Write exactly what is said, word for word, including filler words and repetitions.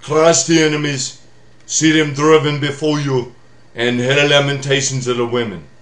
Crush the enemies, see them driven before you, and hear the lamentations of the women.